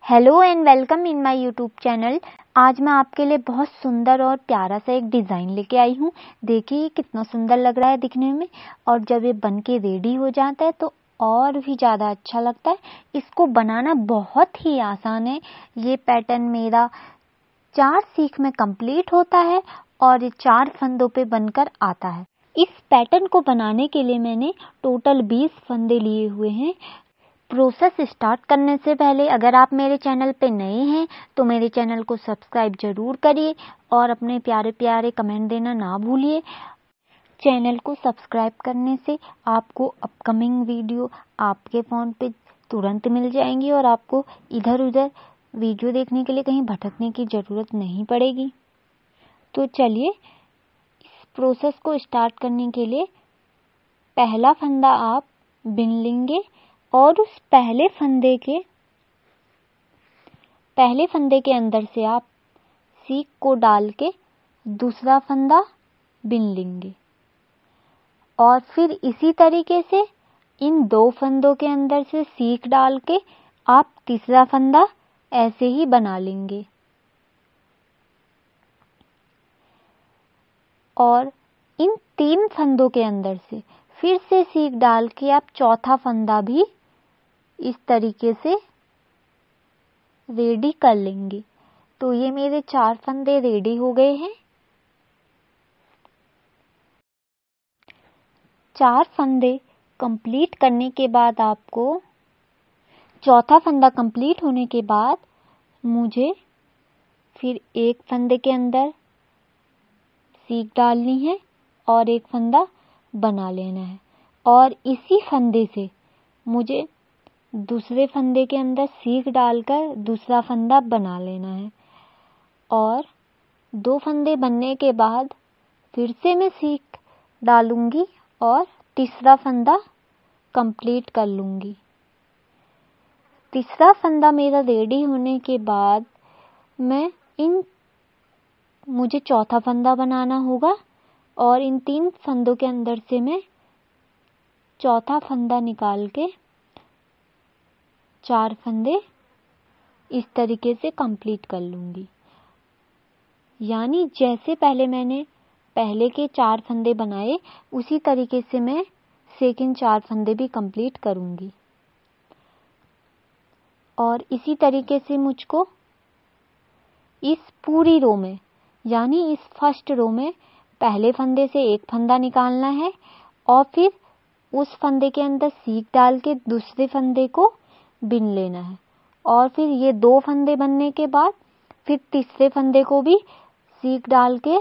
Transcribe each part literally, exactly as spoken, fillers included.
Hello and welcome in my YouTube channel. आज मैं आपके लिए बहुत सुंदर और प्यारा सा एक डिज़ाइन लेके आई हूँ। देखिए ये कितना सुंदर लग रहा है दिखने में, और जब ये बन के रेडी हो जाता है तो और भी ज़्यादा अच्छा लगता है। इसको बनाना बहुत ही आसान है। ये पैटर्न मेरा चार सीख में कंप्लीट होता है और ये चार फंदों पे बनकर आता है। इस पैटर्न को बनाने के लिए मैंने टोटल बीस फंदे लिए हुए हैं। प्रोसेस स्टार्ट करने से पहले अगर आप मेरे चैनल पे नए हैं तो मेरे चैनल को सब्सक्राइब जरूर करिए और अपने प्यारे प्यारे कमेंट देना ना भूलिए। चैनल को सब्सक्राइब करने से आपको अपकमिंग वीडियो आपके फ़ोन पे तुरंत मिल जाएंगी और आपको इधर उधर वीडियो देखने के लिए कहीं भटकने की ज़रूरत नहीं पड़ेगी। तो चलिए इस प्रोसेस को स्टार्ट करने के लिए पहला फंदा आप बिन लेंगे और उस पहले फंदे के पहले फंदे के अंदर से आप सीख को डाल के दूसरा फंदा बिन लेंगे और फिर इसी तरीके से इन दो फंदों के अंदर से सीख डाल के आप तीसरा फंदा ऐसे ही बना लेंगे और इन तीन फंदों के अंदर से फिर से सीख डाल के आप चौथा फंदा भी इस तरीके से रेडी कर लेंगे। तो ये मेरे चार फंदे रेडी हो गए हैं। चार फंदे कंप्लीट करने के बाद आपको चौथा फंदा कंप्लीट होने के बाद मुझे फिर एक फंदे के अंदर सीख डालनी है और एक फंदा बना लेना है और इसी फंदे से मुझे दूसरे फंदे के अंदर सीख डालकर दूसरा फंदा बना लेना है और दो फंदे बनने के बाद फिर से मैं सीख डालूंगी और तीसरा फंदा कंप्लीट कर लूंगी। तीसरा फंदा मेरा रेडी होने के बाद मैं इन मुझे चौथा फंदा बनाना होगा और इन तीन फंदों के अंदर से मैं चौथा फंदा निकाल के चार फंदे इस तरीके से कंप्लीट कर लूंगी। यानी जैसे पहले मैंने पहले के चार फंदे बनाए उसी तरीके से मैं सेकंड चार फंदे भी कंप्लीट करूंगी और इसी तरीके से मुझको इस पूरी रो में यानी इस फर्स्ट रो में पहले फंदे से एक फंदा निकालना है और फिर उस फंदे के अंदर सीख डाल के दूसरे फंदे को बिन लेना है और फिर ये दो फंदे बनने के बाद फिर तीसरे फंदे को भी सीख डाल के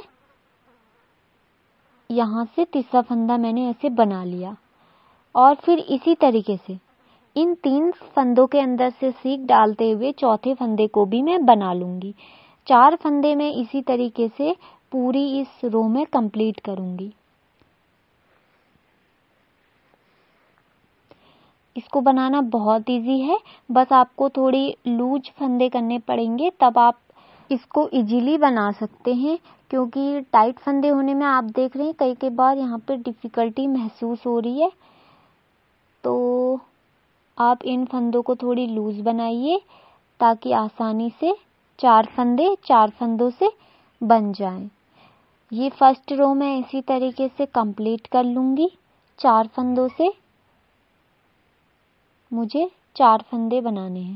यहाँ से तीसरा फंदा मैंने ऐसे बना लिया और फिर इसी तरीके से इन तीन फंदों के अंदर से सीख डालते हुए चौथे फंदे को भी मैं बना लूंगी। चार फंदे में इसी तरीके से पूरी इस रो में कंप्लीट करूंगी। इसको बनाना बहुत इजी है, बस आपको थोड़ी लूज फंदे करने पड़ेंगे तब आप इसको इजीली बना सकते हैं, क्योंकि टाइट फंदे होने में आप देख रहे हैं कई कई बार यहाँ पे डिफ़िकल्टी महसूस हो रही है। तो आप इन फंदों को थोड़ी लूज बनाइए ताकि आसानी से चार फंदे चार फंदों से बन जाएं। ये फर्स्ट रो में इसी तरीके से कंप्लीट कर लूँगी। चार फंदों से मुझे चार फंदे बनाने हैं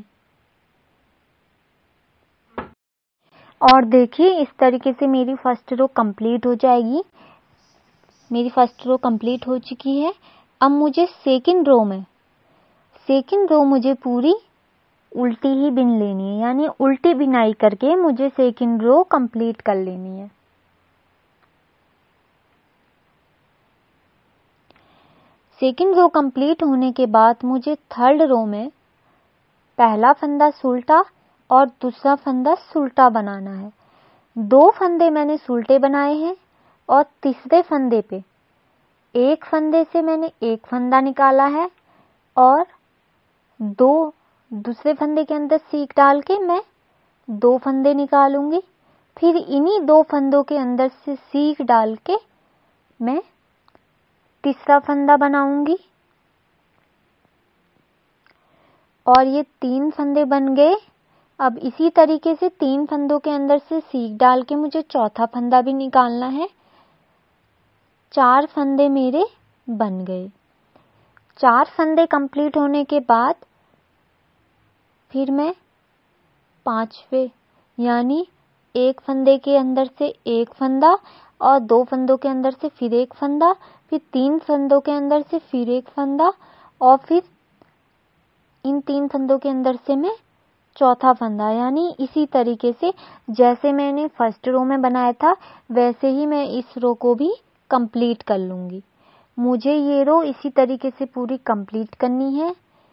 और देखिए इस तरीके से मेरी फर्स्ट रो कंप्लीट हो जाएगी। मेरी फर्स्ट रो कंप्लीट हो चुकी है। अब मुझे सेकंड रो में सेकंड रो मुझे पूरी उल्टी ही बिन लेनी है, यानी उल्टी बिनाई करके मुझे सेकंड रो कंप्लीट कर लेनी है। सेकंड रो कंप्लीट होने के बाद मुझे थर्ड रो में पहला फंदा सुल्टा और दूसरा फंदा सुल्टा बनाना है। दो फंदे मैंने सुल्टे बनाए हैं और तीसरे फंदे पे एक फंदे से मैंने एक फंदा निकाला है और दो दूसरे फंदे के अंदर सीख डाल के मैं दो फंदे निकालूंगी। फिर इन्हीं दो फंदों के अंदर से सीख डाल के मैं तीसरा फंदा बनाऊंगी और ये तीन फंदे बन गए। अब इसी तरीके से तीन फंदों के अंदर से सीक डाल के मुझे चौथा फंदा भी निकालना है। चार फंदे मेरे बन गए। चार फंदे कंप्लीट होने के बाद फिर मैं पांचवे यानी एक फंदे के अंदर से एक फंदा और दो फंदों के अंदर से फिर एक फंदा, फिर तीन फंदों के अंदर से फिर एक फंदा और फिर इन तीन फंदों के अंदर से मैं चौथा फंदा, यानी इसी तरीके से जैसे मैंने फर्स्ट रो में बनाया था वैसे ही मैं इस रो को भी कंप्लीट कर लूंगी। मुझे ये रो इसी तरीके से पूरी कंप्लीट करनी है।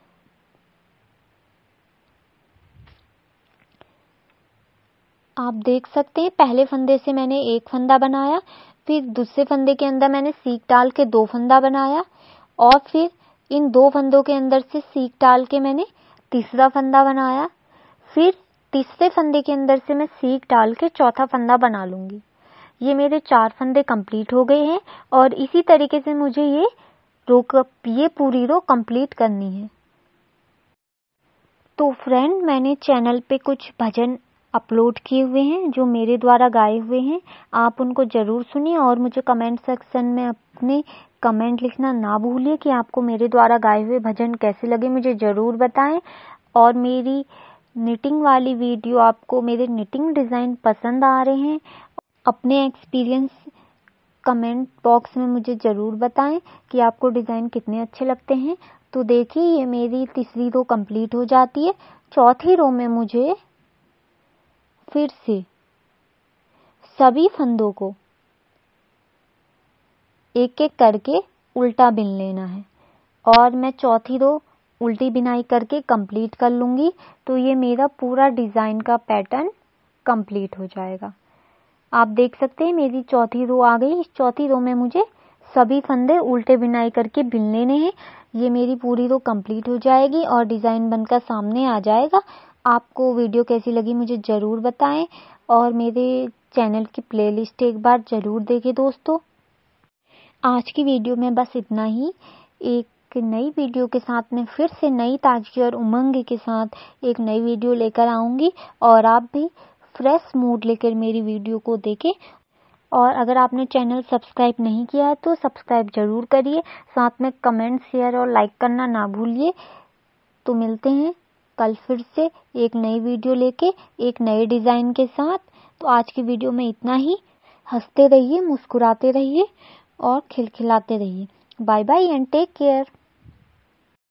आप देख सकते हैं पहले फंदे से मैंने एक फंदा बनाया, फिर दूसरे फंदे के अंदर मैंने सीक डाल के दो फंदा बनाया और फिर इन दो फंदों के अंदर से सीक डाल के मैंने तीसरा फंदा बनाया। फिर तीसरे फंदे के अंदर से मैं सीक डाल के चौथा फंदा बना लूंगी। ये मेरे चार फंदे कंप्लीट हो गए हैं और इसी तरीके से मुझे ये रो ये पूरी रो कंप्लीट करनी है। तो फ्रेंड, मैंने चैनल पे कुछ भजन अपलोड किए हुए हैं जो मेरे द्वारा गाए हुए हैं। आप उनको ज़रूर सुनिए और मुझे कमेंट सेक्शन में अपने कमेंट लिखना ना भूलिए कि आपको मेरे द्वारा गाए हुए भजन कैसे लगे, मुझे ज़रूर बताएं। और मेरी निटिंग वाली वीडियो आपको, मेरे निटिंग डिज़ाइन पसंद आ रहे हैं, अपने एक्सपीरियंस कमेंट बॉक्स में मुझे ज़रूर बताएं कि आपको डिज़ाइन कितने अच्छे लगते हैं। तो देखिए, ये मेरी तीसरी रो कंप्लीट हो जाती है। चौथी रो में मुझे फिर से सभी फंदों को एक एक करके उल्टा बिन लेना है और मैं चौथी रो उल्टी बिनाई करके कंप्लीट कर लूंगी। तो ये मेरा पूरा डिज़ाइन का पैटर्न कंप्लीट हो जाएगा। आप देख सकते हैं मेरी चौथी रो आ गई। इस चौथी रो में मुझे सभी फंदे उल्टे बिनाई करके बिन लेने हैं। ये मेरी पूरी रो कंप्लीट हो जाएगी और डिज़ाइन बनकर सामने आ जाएगा। आपको वीडियो कैसी लगी मुझे ज़रूर बताएं और मेरे चैनल की प्लेलिस्ट एक बार ज़रूर देखें दोस्तों। आज की वीडियो में बस इतना ही। एक नई वीडियो के साथ में फिर से नई ताजगी और उमंग के साथ एक नई वीडियो लेकर आऊँगी और आप भी फ्रेश मूड लेकर मेरी वीडियो को देखें। और अगर आपने चैनल सब्सक्राइब नहीं किया है तो सब्सक्राइब ज़रूर करिए, साथ में कमेंट, शेयर और लाइक करना ना भूलिए। तो मिलते हैं कल फिर से एक नई वीडियो लेके, एक नए डिज़ाइन के साथ। तो आज की वीडियो में इतना ही। हंसते रहिए, मुस्कुराते रहिए और खिलखिलाते रहिए। Bye bye and take care.